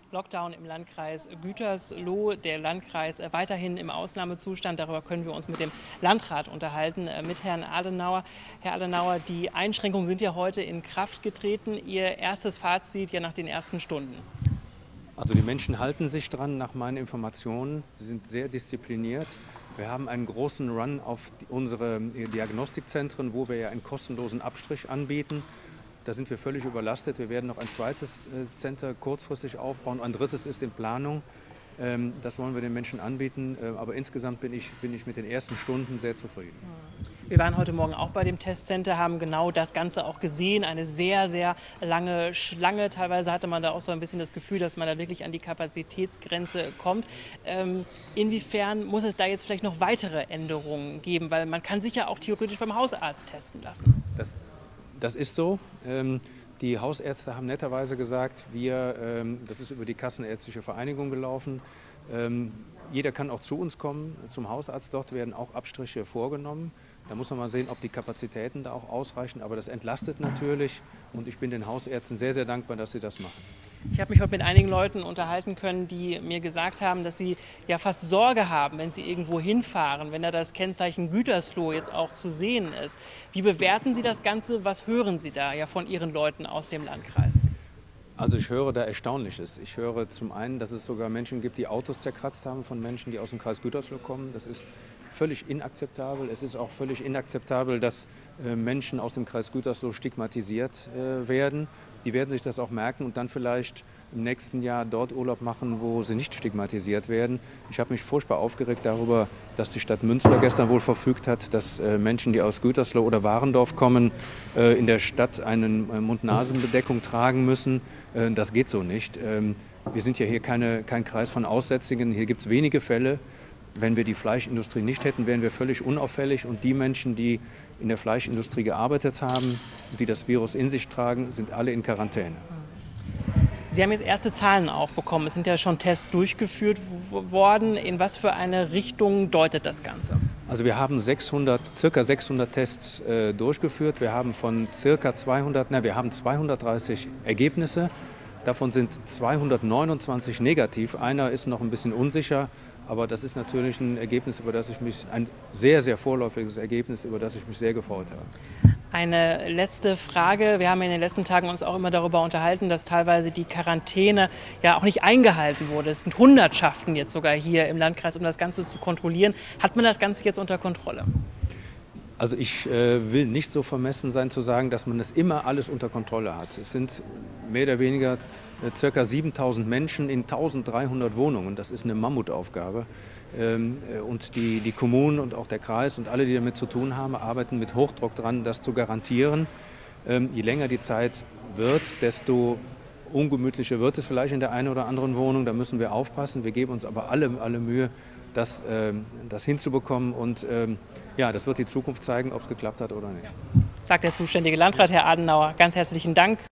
Lockdown im Landkreis Gütersloh, der Landkreis weiterhin im Ausnahmezustand. Darüber können wir uns mit dem Landrat unterhalten, mit Herrn Adenauer. Herr Adenauer, die Einschränkungen sind ja heute in Kraft getreten. Ihr erstes Fazit ja nach den ersten Stunden. Also die Menschen halten sich dran nach meinen Informationen. Sie sind sehr diszipliniert. Wir haben einen großen Run auf unsere Diagnostikzentren, wo wir ja einen kostenlosen Abstrich anbieten. Da sind wir völlig überlastet. Wir werden noch ein zweites Center kurzfristig aufbauen. Ein drittes ist in Planung. Das wollen wir den Menschen anbieten. Aber insgesamt bin ich mit den ersten Stunden sehr zufrieden. Wir waren heute Morgen auch bei dem Testzenter, haben genau das Ganze auch gesehen. Eine sehr, sehr lange Schlange. Teilweise hatte man da auch so ein bisschen das Gefühl, dass man da wirklich an die Kapazitätsgrenze kommt. Inwiefern muss es da jetzt vielleicht noch weitere Änderungen geben? Weil man kann sich ja auch theoretisch beim Hausarzt testen lassen. Das ist so. Die Hausärzte haben netterweise gesagt, das ist über die Kassenärztliche Vereinigung gelaufen, jeder kann auch zu uns kommen, zum Hausarzt, dort werden auch Abstriche vorgenommen. Da muss man mal sehen, ob die Kapazitäten da auch ausreichen, aber das entlastet natürlich und ich bin den Hausärzten sehr, sehr dankbar, dass sie das machen. Ich habe mich heute mit einigen Leuten unterhalten können, die mir gesagt haben, dass sie ja fast Sorge haben, wenn sie irgendwo hinfahren, wenn da das Kennzeichen Gütersloh jetzt auch zu sehen ist. Wie bewerten Sie das Ganze? Was hören Sie da ja von Ihren Leuten aus dem Landkreis? Also ich höre da Erstaunliches. Ich höre zum einen, dass es sogar Menschen gibt, die Autos zerkratzt haben von Menschen, die aus dem Kreis Gütersloh kommen. Das ist völlig inakzeptabel. Es ist auch völlig inakzeptabel, dass Menschen aus dem Kreis Gütersloh stigmatisiert werden. Die werden sich das auch merken und dann vielleicht im nächsten Jahr dort Urlaub machen, wo sie nicht stigmatisiert werden. Ich habe mich furchtbar aufgeregt darüber, dass die Stadt Münster gestern wohl verfügt hat, dass Menschen, die aus Gütersloh oder Warendorf kommen, in der Stadt eine Mund-Nasen-Bedeckung tragen müssen. Das geht so nicht. Wir sind ja hier kein Kreis von Aussätzigen. Hier gibt es wenige Fälle. Wenn wir die Fleischindustrie nicht hätten, wären wir völlig unauffällig. Und die Menschen, die in der Fleischindustrie gearbeitet haben und die das Virus in sich tragen, sind alle in Quarantäne. Sie haben jetzt erste Zahlen auch bekommen. Es sind ja schon Tests durchgeführt worden. In was für eine Richtung deutet das Ganze? Also wir haben circa 600 Tests durchgeführt. Wir haben von circa 230 Ergebnisse. Davon sind 229 negativ. Einer ist noch ein bisschen unsicher. Aber das ist natürlich ein Ergebnis, ein sehr, sehr vorläufiges Ergebnis, über das ich mich sehr gefreut habe. Eine letzte Frage. Wir haben in den letzten Tagen uns auch immer darüber unterhalten, dass teilweise die Quarantäne ja auch nicht eingehalten wurde. Es sind Hundertschaften jetzt sogar hier im Landkreis, um das Ganze zu kontrollieren. Hat man das Ganze jetzt unter Kontrolle? Also ich will nicht so vermessen sein zu sagen, dass man das immer alles unter Kontrolle hat. Es sind mehr oder weniger ca. 7.000 Menschen in 1.300 Wohnungen. Das ist eine Mammutaufgabe. Und die Kommunen und auch der Kreis und alle, die damit zu tun haben, arbeiten mit Hochdruck dran, das zu garantieren. Je länger die Zeit wird, desto ungemütlicher wird es vielleicht in der einen oder anderen Wohnung. Da müssen wir aufpassen. Wir geben uns aber alle Mühe, das hinzubekommen. Und ja, das wird die Zukunft zeigen, ob es geklappt hat oder nicht. Sagt der zuständige Landrat, Herr Adenauer. Ganz herzlichen Dank